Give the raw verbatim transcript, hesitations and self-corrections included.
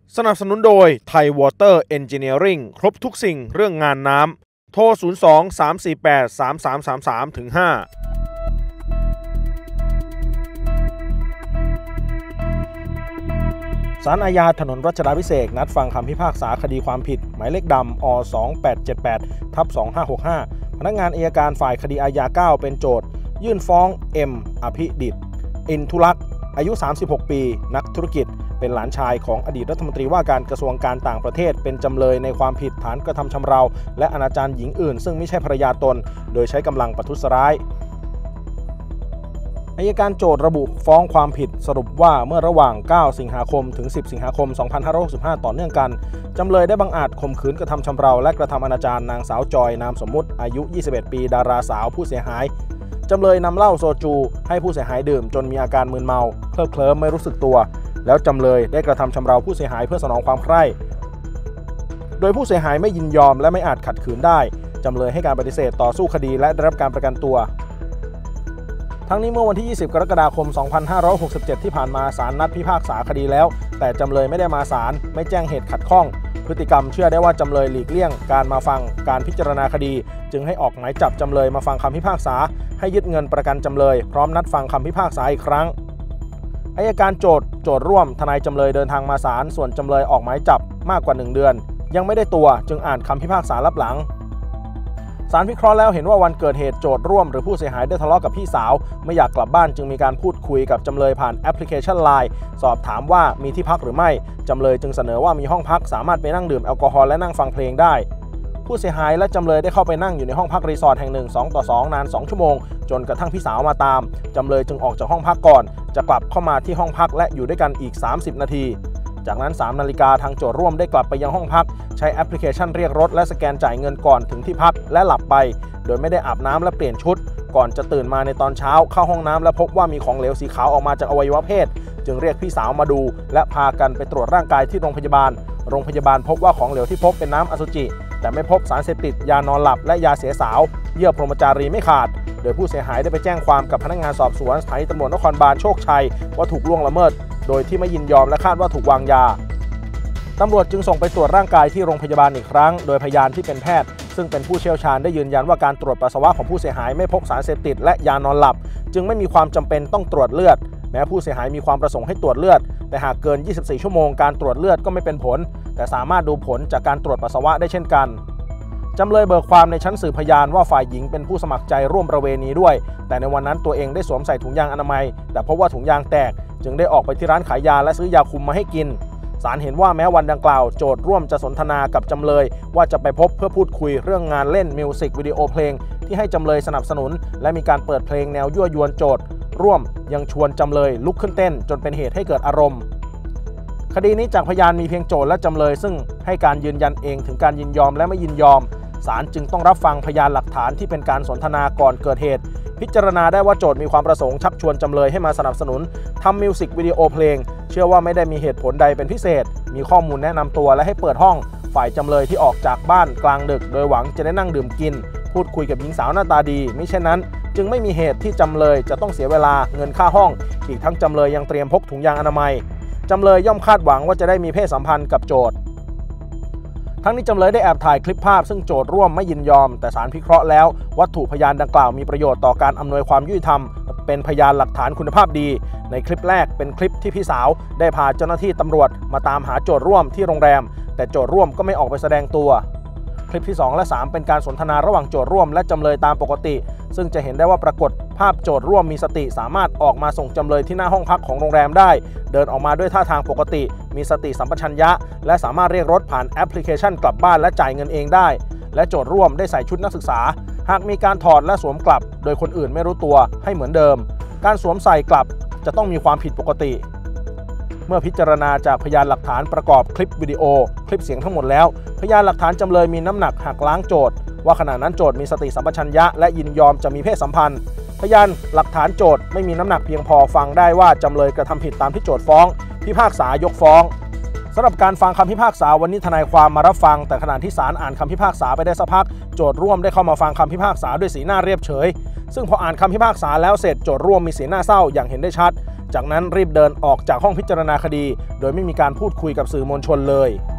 สนับสนุนโดยไทยวอเตอร์เอนจิเนียริ่งครบทุกสิ่งเรื่องงานน้ำโทรศูนย์ สอง สาม สี่ แปด สาม สาม สาม สาม ถึง ห้าศาลอาญาถนนรัชดาภิเษกนัดฟังคำพิพากษาคดีความผิดหมายเลขดำอ สอง แปด เจ็ด แปด ทับ สอง ห้า หก ห้า พนักงานอัยการฝ่ายคดีอาญาเก้าเป็นโจทก์ยื่นฟ้องเอ็มอภิดิษฐ์อินทุลักษ์อายุสามสิบหกปีนักธุรกิจเป็นหลานชายของอดีตรัฐมนตรีว่าการกระทรวงการต่างประเทศเป็นจำเลยในความผิดฐานกระทำชำเราและอนาจารหญิงอื่นซึ่งไม่ใช่ภรรยาตนโดยใช้กำลังประทุษร้ายอัยการโจทก์ระบุฟ้องความผิดสรุปว่าเมื่อระหว่างเก้าสิงหาคมถึงสิบสิงหาคมสองพันห้าร้อยหกสิบห้าต่อเนื่องกันจำเลยได้บังอาจข่มขืนกระทำชำเราและกระทำอนาจารนางสาวจอยนามสมมุติอายุยี่สิบเอ็ดปีดาราสาวผู้เสียหายจำเลยนำเหล้าโซจูให้ผู้เสียหายดื่มจนมีอาการมึนเมาเคลิบเคลิ้มไม่รู้สึกตัวแล้วจำเลยได้กระทำชำเราผู้เสียหายเพื่อสนองความใคร่โดยผู้เสียหายไม่ยินยอมและไม่อาจขัดขืนได้จำเลยให้การปฏิเสธต่อสู้คดีและได้รับการประกันตัวทั้งนี้เมื่อวันที่ยี่สิบกรกฎาคมสองพันห้าร้อยหกสิบเจ็ดที่ผ่านมาศาลนัดพิพากษาคดีแล้วแต่จำเลยไม่ได้มาศาลไม่แจ้งเหตุขัดข้องพฤติกรรมเชื่อได้ว่าจำเลยหลีกเลี่ยงการมาฟังการพิจารณาคดีจึงให้ออกหมายจับจำเลยมาฟังคำพิพากษาให้ยึดเงินประกันจำเลยพร้อมนัดฟังคำพิพากษาอีกครั้งอัยการโจทก์โจทก์ร่วมทนายจำเลยเดินทางมาศาลส่วนจำเลยออกหมายจับมากกว่าหนึ่งเดือนยังไม่ได้ตัวจึงอ่านคำพิพากษาลับหลังศาลพิเคราะห์แล้วเห็นว่าวันเกิดเหตุโจทก์ร่วมหรือผู้เสียหายได้ทะเลาะกับพี่สาวไม่อยากกลับบ้านจึงมีการพูดคุยกับจำเลยผ่านแอปพลิเคชัน ไลน์ สอบถามว่ามีที่พักหรือไม่จำเลยจึงเสนอว่ามีห้องพักสามารถไปนั่งดื่มแอลกอฮอล์และนั่งฟังเพลงได้ผู้เสียหายและจำเลยได้เข้าไปนั่งอยู่ในห้องพักรีสอร์ทแห่งหนึ่ง สองต่อสองนานสองชั่วโมงจนกระทั่งพี่สาวมาตามจำเลยจึงออกจากห้องพักก่อนจะกลับเข้ามาที่ห้องพักและอยู่ด้วยกันอีกสามสิบนาทีจากนั้นสามนาฬิกาทางโจทก์ร่วมได้กลับไปยังห้องพักใช้แอปพลิเคชันเรียกรถและสแกนจ่ายเงินก่อนถึงที่พักและหลับไปโดยไม่ได้อาบน้ำและเปลี่ยนชุดก่อนจะตื่นมาในตอนเช้าเข้าห้องน้ำและพบว่ามีของเหลวสีขาวออกมาจากอวัยวะเพศจึงเรียกพี่สาวมาดูและพากันไปตรวจร่างกายที่โรงพยาบาลโรงพยาบาลพบว่าของเหลวที่พบเป็นน้ำอสุจิแต่ไม่พบสารเสพติดยานอนหลับและยาเสียสาวเยื่อพรหมจารีไม่ขาดโดยผู้เสียหายได้ไปแจ้งความกับพนักงานสอบสวนสถานีตำรวจนครบาลโชคชัยว่าถูกล่วงละเมิดโดยที่ไม่ยินยอมและคาดว่าถูกวางยาตำรวจจึงส่งไปตรวจร่างกายที่โรงพยาบาลอีกครั้งโดยพยานที่เป็นแพทย์ซึ่งเป็นผู้เชี่ยวชาญได้ยืนยันว่าการตรวจปัสสาวะของผู้เสียหายไม่พบสารเสพติดและยานอนหลับจึงไม่มีความจำเป็นต้องตรวจเลือดแม้ผู้เสียหายมีความประสงค์ให้ตรวจเลือดแต่หากเกินยี่สิบสี่ชั่วโมงการตรวจเลือดก็ไม่เป็นผลแต่สามารถดูผลจากการตรวจปัสสาวะได้เช่นกันจำเลยเบิกความในชั้นสืบพยานว่าฝ่ายหญิงเป็นผู้สมัครใจร่วมประเวณีด้วยแต่ในวันนั้นตัวเองได้สวมใส่ถุงยางอนามัยแต่พบว่าถุงยางแตกจึงได้ออกไปที่ร้านขายยาและซื้อยาคุมมาให้กินศาลเห็นว่าแม้วันดังกล่าวโจทก์ร่วมจะสนทนากับจำเลยว่าจะไปพบเพื่อพูดคุยเรื่องงานเล่นมิวสิกวิดีโอเพลงที่ให้จำเลยสนับสนุนและมีการเปิดเพลงแนวยั่วยวนโจทก์ร่วมยังชวนจำเลยลุกขึ้นเต้นจนเป็นเหตุให้เกิดอารมณ์คดีนี้จากพยานมีเพียงโจทก์และจำเลยซึ่งให้การยืนยันเองถึงการยินยอมและไม่ยินยอมศาลจึงต้องรับฟังพยานหลักฐานที่เป็นการสนทนาก่อนเกิดเหตุพิจารณาได้ว่าโจทก์มีความประสงค์ชักชวนจำเลยให้มาสนับสนุนทำมิวสิกวิดีโอเพลงเชื่อว่าไม่ได้มีเหตุผลใดเป็นพิเศษมีข้อมูลแนะนำตัวและให้เปิดห้องฝ่ายจำเลยที่ออกจากบ้านกลางดึกโดยหวังจะได้นั่งดื่มกินพูดคุยกับหญิงสาวหน้าตาดีมิเช่นนั้นจึงไม่มีเหตุที่จำเลยจะต้องเสียเวลาเงินค่าห้องอีกทั้งจำเลยยังเตรียมพกถุงยางอนามัยจำเลยย่อมคาดหวังว่าจะได้มีเพศสัมพันธ์กับโจทก์ทั้งนี้จำเลยได้แอบถ่ายคลิปภาพซึ่งโจทก์ร่วมไม่ยินยอมแต่ศาลพิเคราะห์แล้ววัตถุพยานดังกล่าวมีประโยชน์ต่อการอำนวยความยุติธรรมเป็นพยานหลักฐานคุณภาพดีในคลิปแรกเป็นคลิปที่พี่สาวได้พาเจ้าหน้าที่ตำรวจมาตามหาโจทก์ร่วมที่โรงแรมแต่โจทก์ร่วมก็ไม่ออกไปแสดงตัวคลิปที่สองและสามเป็นการสนทนาระหว่างโจทก์ร่วมและจำเลยตามปกติซึ่งจะเห็นได้ว่าปรากฏภาพโจทก์ร่วมมีสติสามารถออกมาส่งจำเลยที่หน้าห้องพักของโรงแรมได้เดินออกมาด้วยท่าทางปกติมีสติสัมปชัญญะและสามารถเรียกรถผ่านแอปพลิเคชันกลับบ้านและจ่ายเงินเองได้และโจทก์ร่วมได้ใส่ชุดนักศึกษาหากมีการถอดและสวมกลับโดยคนอื่นไม่รู้ตัวให้เหมือนเดิมการสวมใส่กลับจะต้องมีความผิดปกติเมื่อพิจารณาจากพยานหลักฐานประกอบคลิปวิดีโอคลิปเสียงทั้งหมดแล้วพยานหลักฐานจำเลยมีน้ำหนักหักล้างโจทก์ว่าขณะนั้นโจทก์มีสติสัมปชัญญะและยินยอมจะมีเพศสัมพันธ์พยานหลักฐานโจทก์ไม่มีน้ำหนักเพียงพอฟังได้ว่าจำเลยกระทำผิดตามที่โจทก์ฟ้องพิพากษายกฟ้องสำหรับการฟังคำพิพากษาวันนี้ทนายความมารับฟังแต่ขณะที่ศาลอ่านคำพิพากษาไปได้สักพักโจทก์ร่วมได้เข้ามาฟังคำพิพากษาด้วยสีหน้าเรียบเฉยซึ่งพออ่านคำพิพากษาแล้วเสร็จโจทก์ร่วมมีสีหน้าเศร้าอย่างเห็นได้ชัดจากนั้นรีบเดินออกจากห้องพิจารณาคดีโดยไม่มีการพูดคุยกับสื่อมวลชนเลย